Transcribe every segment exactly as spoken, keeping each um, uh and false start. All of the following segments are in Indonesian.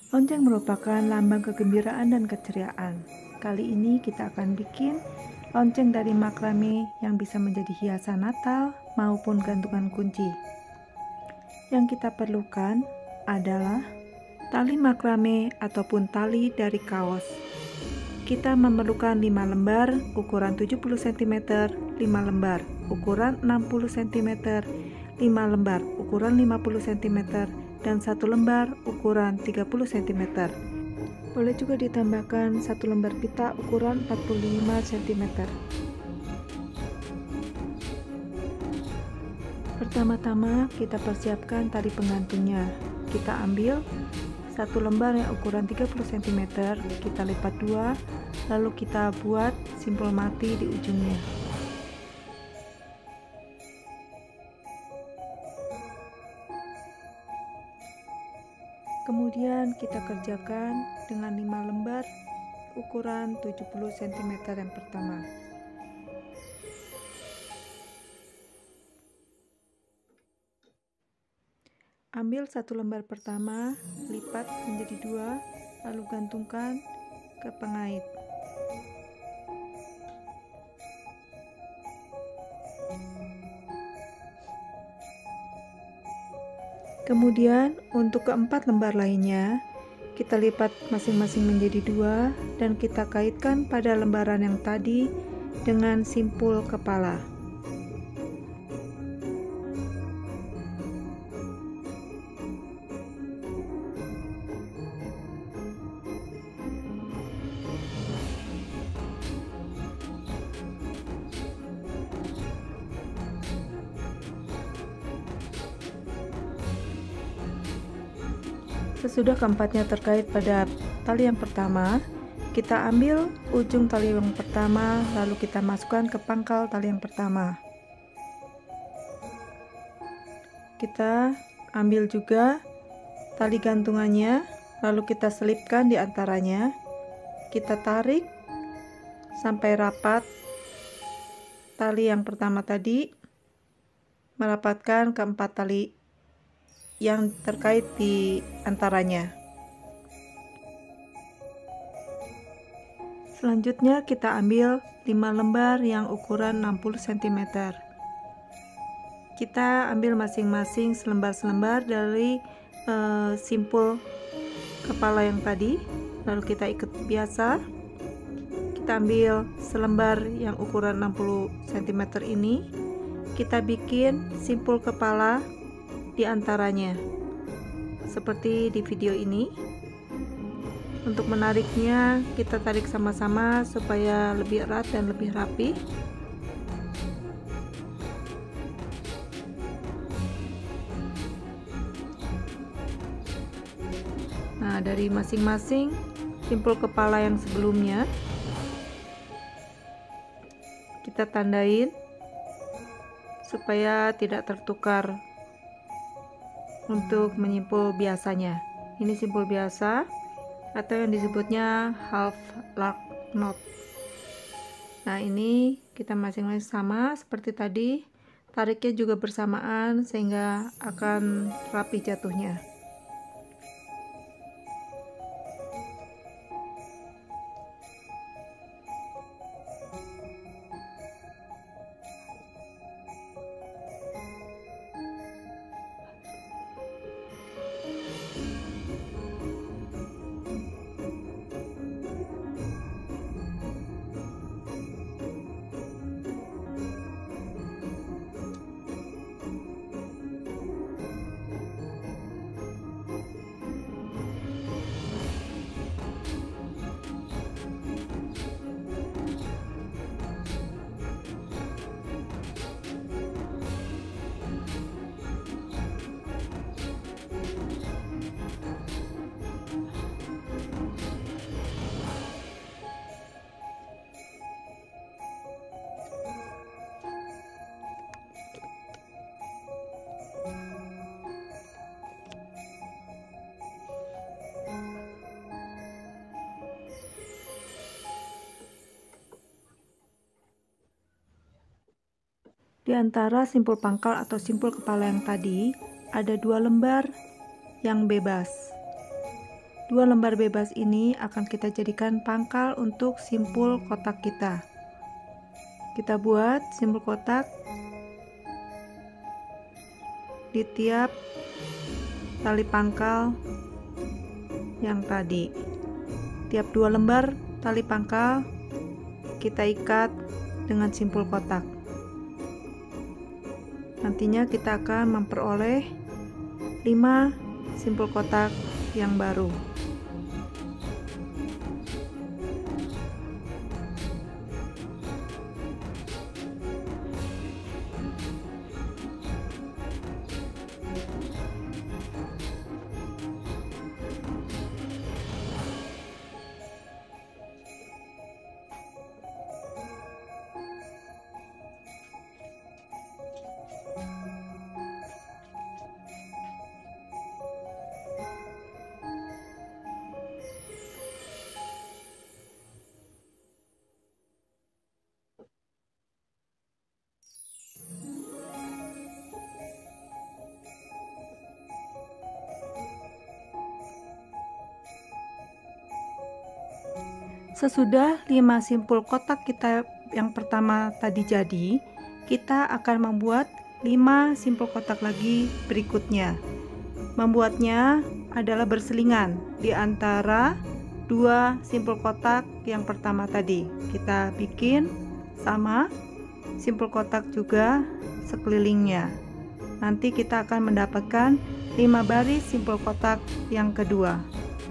Lonceng merupakan lambang kegembiraan dan keceriaan. Kali ini kita akan bikin lonceng dari makrame yang bisa menjadi hiasan Natal maupun gantungan kunci. Yang kita perlukan adalah tali makrame ataupun tali dari kaos. Kita memerlukan lima lembar ukuran tujuh puluh sentimeter, lima lembar ukuran enam puluh sentimeter, lima lembar ukuran lima puluh sentimeter, dan satu lembar ukuran tiga puluh sentimeter. Boleh juga ditambahkan satu lembar pita ukuran empat puluh lima sentimeter. Pertama-tama kita persiapkan tali penggantinya. Kita ambil satu lembar yang ukuran tiga puluh sentimeter, kita lipat dua, lalu kita buat simpul mati di ujungnya. Kemudian kita kerjakan dengan lima lembar ukuran tujuh puluh sentimeter yang pertama. Ambil satu lembar pertama, lipat menjadi dua, lalu gantungkan ke pengait. Kemudian untuk keempat lembar lainnya, kita lipat masing-masing menjadi dua dan kita kaitkan pada lembaran yang tadi dengan simpul kepala. Sesudah keempatnya terkait pada tali yang pertama, kita ambil ujung tali yang pertama, lalu kita masukkan ke pangkal tali yang pertama. Kita ambil juga tali gantungannya, lalu kita selipkan di antaranya. Kita tarik sampai rapat tali yang pertama tadi, merapatkan keempat tali yang terkait di antaranya. Selanjutnya kita ambil lima lembar yang ukuran enam puluh sentimeter. Kita ambil masing-masing selembar-selembar dari e, simpul kepala yang tadi, lalu kita ikat biasa. Kita ambil selembar yang ukuran enam puluh sentimeter ini, kita bikin simpul kepala di antaranya seperti di video ini. Untuk menariknya kita tarik sama-sama supaya lebih erat dan lebih rapi. Nah, dari masing-masing simpul kepala yang sebelumnya kita tandain supaya tidak tertukar untuk menyimpul biasanya. Ini simpul biasa atau yang disebutnya half lock knot. Nah, ini kita masing-masing sama seperti tadi, tariknya juga bersamaan sehingga akan rapi jatuhnya. Di antara simpul pangkal atau simpul kepala yang tadi, ada dua lembar yang bebas. Dua lembar bebas ini akan kita jadikan pangkal untuk simpul kotak kita. Kita buat simpul kotak di tiap tali pangkal yang tadi. Tiap dua lembar tali pangkal kita ikat dengan simpul kotak. Nantinya kita akan memperoleh lima simpul kotak yang baru. Sesudah lima simpul kotak kita yang pertama tadi jadi, kita akan membuat lima simpul kotak lagi berikutnya. Membuatnya adalah berselingan di antara dua simpul kotak yang pertama tadi. Kita bikin sama simpul kotak juga sekelilingnya. Nanti kita akan mendapatkan lima baris simpul kotak yang kedua.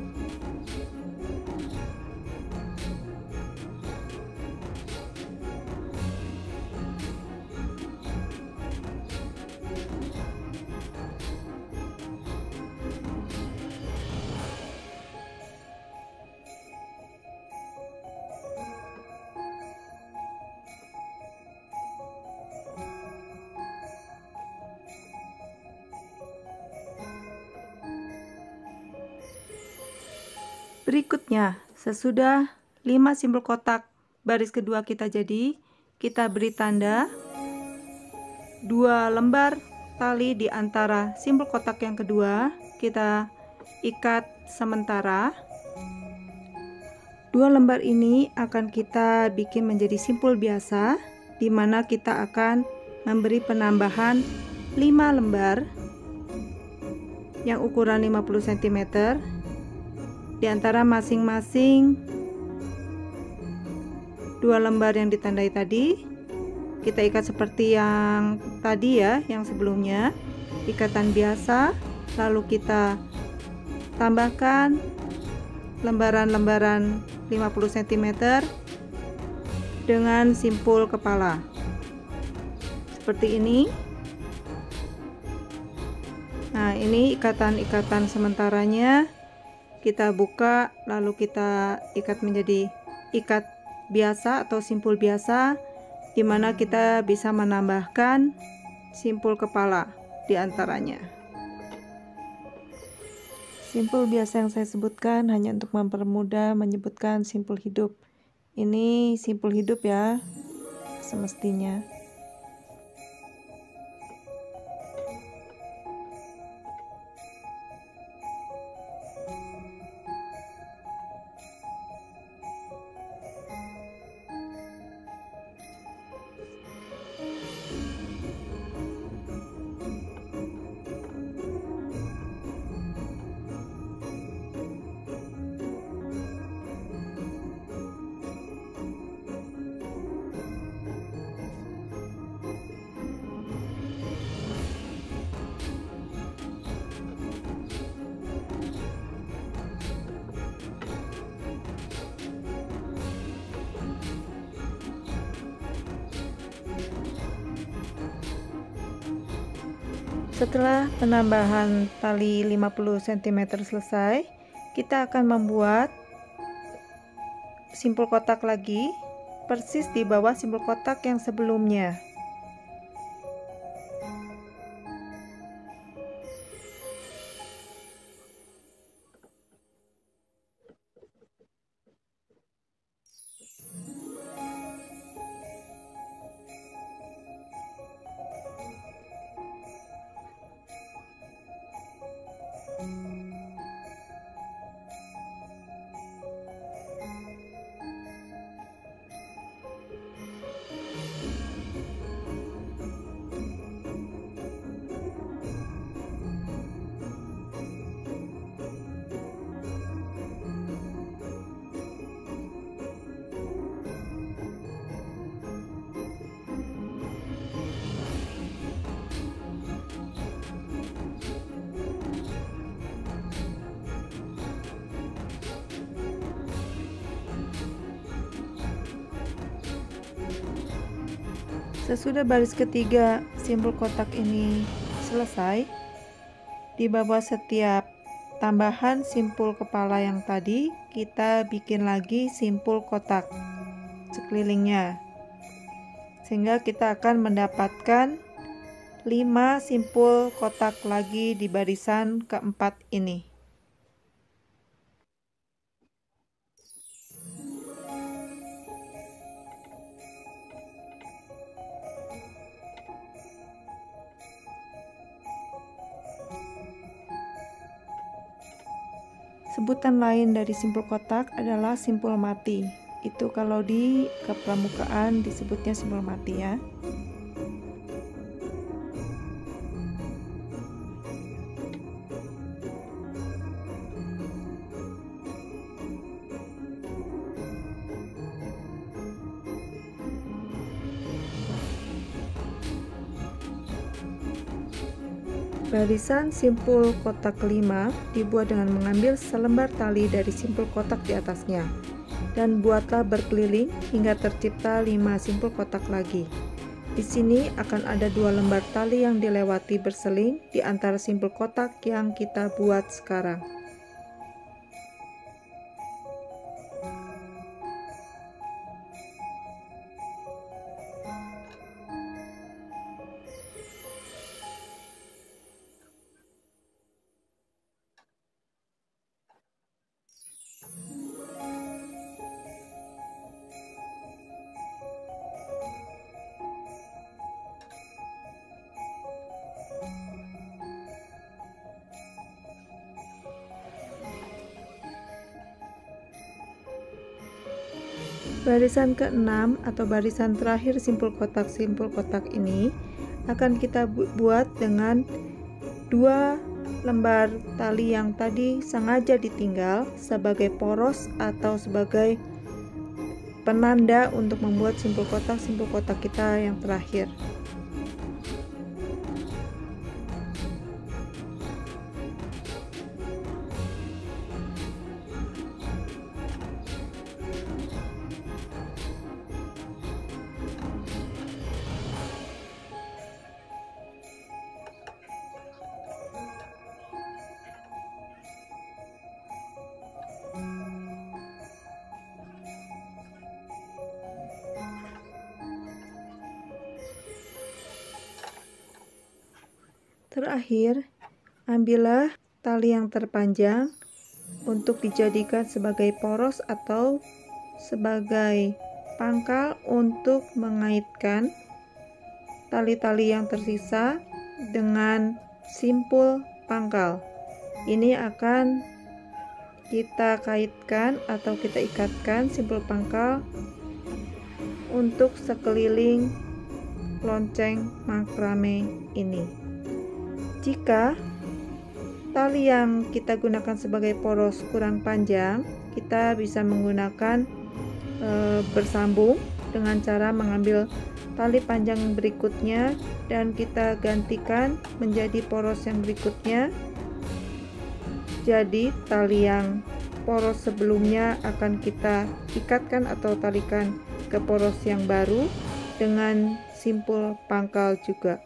Berikutnya, sesudah lima simpul kotak baris kedua kita jadi, kita beri tanda dua lembar tali di antara simpul kotak yang kedua, kita ikat sementara. Dua lembar ini akan kita bikin menjadi simpul biasa, di mana kita akan memberi penambahan lima lembar yang ukuran lima puluh sentimeter di antara masing-masing dua lembar yang ditandai tadi. Kita ikat seperti yang tadi ya, yang sebelumnya, ikatan biasa, lalu kita tambahkan lembaran-lembaran lima puluh sentimeter dengan simpul kepala seperti ini. Nah, ini ikatan-ikatan sementaranya kita buka, lalu kita ikat menjadi ikat biasa atau simpul biasa, di mana kita bisa menambahkan simpul kepala di antaranya. Simpul biasa yang saya sebutkan hanya untuk mempermudah menyebutkan simpul hidup. Ini simpul hidup ya, semestinya. Setelah penambahan tali lima puluh sentimeter selesai, kita akan membuat simpul kotak lagi persis di bawah simpul kotak yang sebelumnya. Sesudah baris ketiga simpul kotak ini selesai, di bawah setiap tambahan simpul kepala yang tadi, kita bikin lagi simpul kotak sekelilingnya, sehingga kita akan mendapatkan lima simpul kotak lagi di barisan keempat ini. Sebutan lain dari simpul kotak adalah simpul mati. Itu kalau di kepramukaan disebutnya simpul mati ya. Barisan simpul kotak kelima dibuat dengan mengambil selembar tali dari simpul kotak di atasnya, dan buatlah berkeliling hingga tercipta lima simpul kotak lagi. Di sini akan ada dua lembar tali yang dilewati berseling di antara simpul kotak yang kita buat sekarang. Barisan keenam atau barisan terakhir simpul kotak-simpul kotak ini akan kita bu buat dengan dua lembar tali yang tadi sengaja ditinggal sebagai poros atau sebagai penanda untuk membuat simpul kotak-simpul kotak kita yang terakhir. Terakhir, ambillah tali yang terpanjang untuk dijadikan sebagai poros atau sebagai pangkal untuk mengaitkan tali-tali yang tersisa dengan simpul pangkal. Ini akan kita kaitkan atau kita ikatkan simpul pangkal untuk sekeliling lonceng makrame ini. Jika tali yang kita gunakan sebagai poros kurang panjang, kita bisa menggunakan e, bersambung dengan cara mengambil tali panjang berikutnya dan kita gantikan menjadi poros yang berikutnya. Jadi tali yang poros sebelumnya akan kita ikatkan atau talikan ke poros yang baru dengan simpul pangkal juga.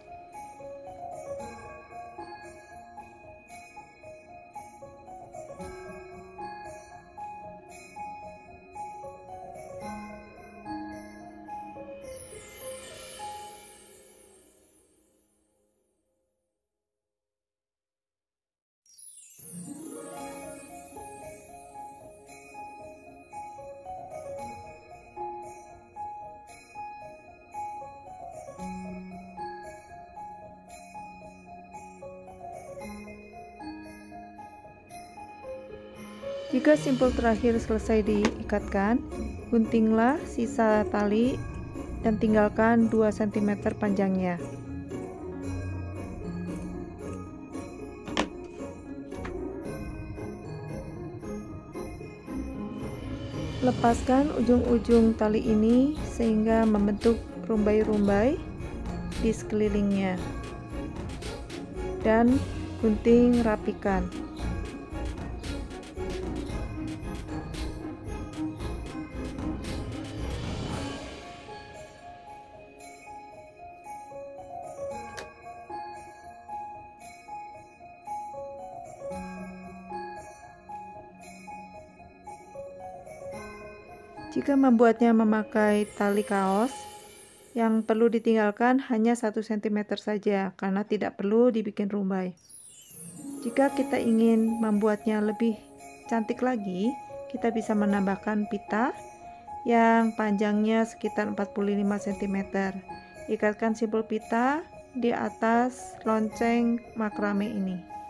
Jika simpul terakhir selesai diikatkan, guntinglah sisa tali dan tinggalkan dua sentimeter panjangnya. Lepaskan ujung-ujung tali ini sehingga membentuk rumbai-rumbai di sekelilingnya dan gunting rapikan. Jika membuatnya memakai tali kaos, yang perlu ditinggalkan hanya satu sentimeter saja karena tidak perlu dibikin rumbai. Jika kita ingin membuatnya lebih cantik lagi, kita bisa menambahkan pita yang panjangnya sekitar empat puluh lima sentimeter. Ikatkan simpul pita di atas lonceng makrame ini.